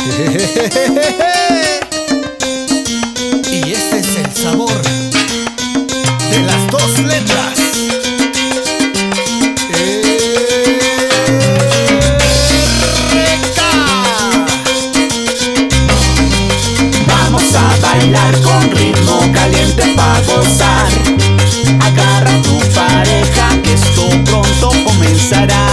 Y este es el sabor de las dos letras. Vamos a bailar con ritmo caliente para gozar. Agarra a tu pareja que esto pronto comenzará.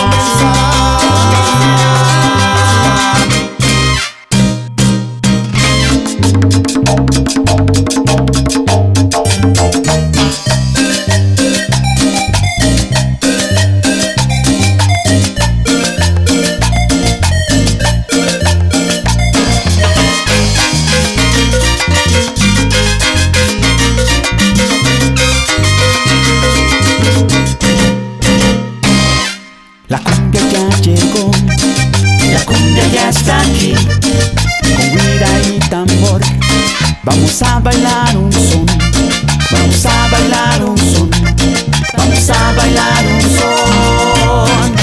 La cumbia ya llegó, la cumbia ya está aquí. Con guira y tambor vamos a bailar un son. Vamos a bailar un son. Vamos a bailar un son.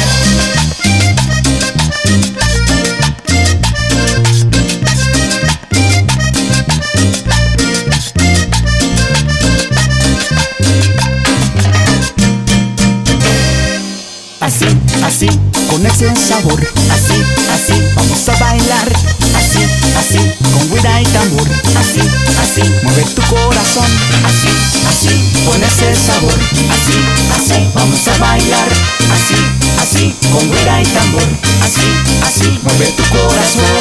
Así, así, con ese sabor. Así, así, vamos a bailar. Así, así, con guira y tambor. Así, así, mueve tu corazón. Así, así, con ese sabor. Así, así, vamos a bailar. Así, así, con guira y tambor. Así, así, mueve tu corazón.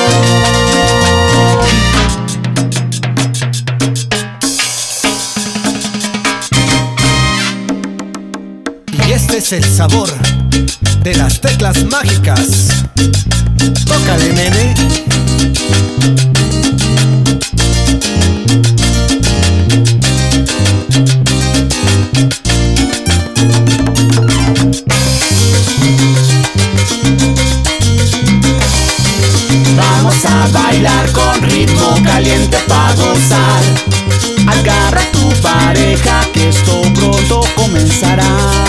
Y este es el sabor de las teclas mágicas. Tócale, nene. Vamos a bailar con ritmo caliente para gozar. Agarra a tu pareja que esto pronto comenzará.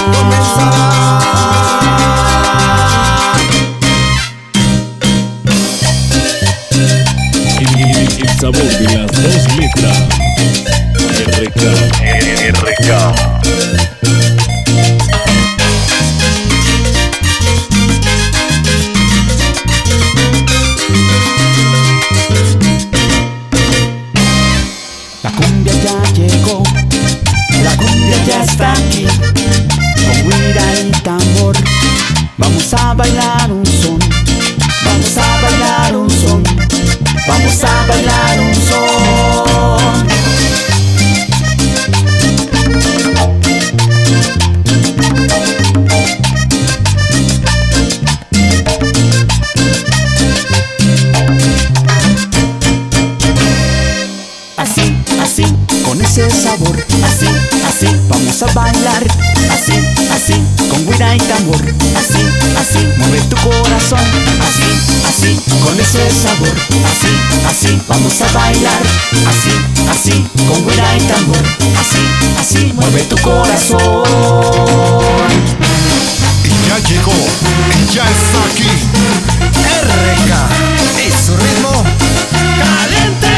El sabor de las dos letras. RK. La cumbia ya llegó, la cumbia ya está aquí. Con guira y tambor vamos a bailar un son. Vamos a bailar un son. Vamos a bailar un son. Así, así, con ese sabor. Así, así, vamos a bailar. Así, así, con guira y tambor. Así, así, mueve tu corazón. Así, así, con ese sabor. Así, así, vamos a bailar. Así, así, con guira y tambor. Así, así, mueve tu corazón. Y ya llegó, y ya está aquí. RK y su ritmo caliente.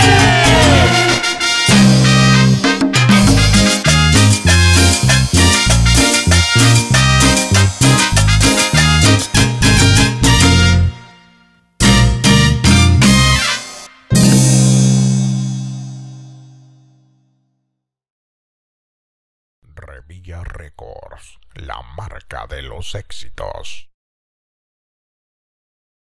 Revilla Records, la marca de los éxitos.